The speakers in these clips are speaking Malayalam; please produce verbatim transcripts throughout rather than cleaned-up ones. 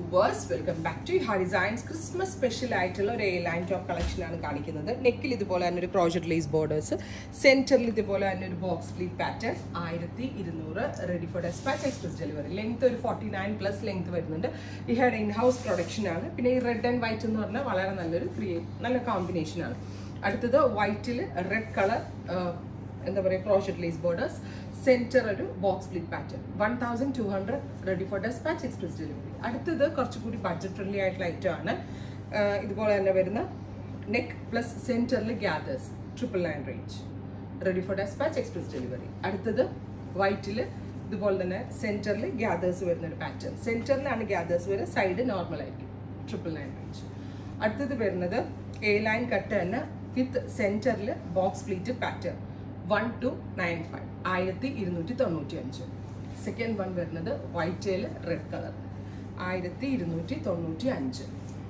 viewers, welcome back to Iha Designs. Christmas special ആയിട്ടുള്ള ഒരു A-line top collection ആണ് കാണിക്കുന്നത്. നെക്കിൽ ഇതുപോലെ തന്നെ ഒരു ക്രോഷറ്റ് ലേസ് ബോർഡേഴ്സ്, സെന്ററിൽ ഇതുപോലെ തന്നെ ഒരു ബോക്സ് സ്ലീവ് പാറ്റേൺ, ആയിരത്തി ഇരുന്നൂറ്, ready for dispatch, express delivery. Length ഒരു ഫോർട്ടി നയൻ പ്ലസ് ലെങ്ത് വരുന്നുണ്ട്. ഇഹയുടെ ഇൻ ഹൗസ് പ്രൊഡക്ഷൻ ആണ്. പിന്നെ ഈ റെഡ് ആൻഡ് വൈറ്റ് എന്ന് പറഞ്ഞാൽ വളരെ നല്ലൊരു ക്രിയേറ്റ് നല്ല കോമ്പിനേഷൻ ആണ്. അടുത്തത് വൈറ്റിൽ റെഡ് കളർ എന്താ പറയുക ക്രോഷറ്റ് ലേസ് ബോർഡേഴ്സ്, സെന്റർ ഒരു box split pattern, one thousand two hundred, ready for dispatch, express delivery. അടുത്തത് കുറച്ചുകൂടി ബഡ്ജറ്റ് ഫ്രണ്ട്ലി ആയിട്ടുള്ള ഐറ്റം ആണ്. ഇതുപോലെ തന്നെ വരുന്ന നെക്ക് പ്ലസ് സെന്ററിൽ gathers, triple nine range, ready for dispatch, express delivery. അടുത്തത് വൈറ്റിൽ ഇതുപോലെ തന്നെ സെന്ററിൽ ഗ്യാദേഴ്സ് വരുന്ന ഒരു പാറ്റേൺ, സെന്ററിലാണ് ഗ്യാദേഴ്സ് വരുന്നത്, സൈഡ് നോർമൽ ആയിരിക്കും, ട്രിപ്പിൾ നയൻ റേഞ്ച്. അടുത്തത് വരുന്നത് എ ലൈൻ കട്ട് തന്നെ വിത്ത് സെന്ററിൽ box split pattern, one two nine five, ആയിരത്തി ഇരുന്നൂറ്റി തൊണ്ണൂറ്റി അഞ്ച്. സെക്കൻഡ് വൺ വരുന്നത് വൈറ്റേൽ റെഡ് കളർ, ആയിരത്തി ഇരുന്നൂറ്റി തൊണ്ണൂറ്റി അഞ്ച്.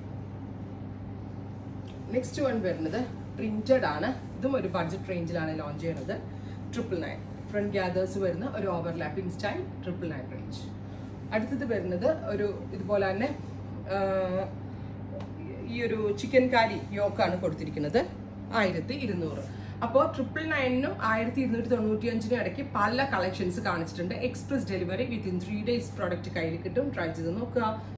നെക്സ്റ്റ് വൺ വരുന്നത് പ്രിന്റഡ് ആണ്. ഇതും ഒരു ബഡ്ജറ്റ് റേഞ്ചിലാണ് ലോഞ്ച് ചെയ്യുന്നത്, ട്രിപ്പിൾ നയൻ. ഫ്രണ്ട് ഗ്യാദേഴ്സ് വരുന്ന ഒരു overlapping style, triple nine range. അടുത്തത് വരുന്നത് ഒരു ഇതുപോലെ തന്നെ ഈ ഒരു ചിക്കൻ കാരി യോക്കാണ് കൊടുത്തിരിക്കുന്നത്, ആയിരത്തി ഇരുന്നൂറ്. അപ്പോൾ ട്രിപ്പിൾ നയനിനും ആയിരത്തി ഇരുന്നൂറ്റി തൊണ്ണൂറ്റി അഞ്ചിനും ഇടയ്ക്ക് പല കളക്ഷൻസ് കാണിച്ചിട്ടുണ്ട്. Express delivery within three days product കയ്യിൽ കിട്ടും. ട്രൈ ചെയ്ത് നോക്കുക.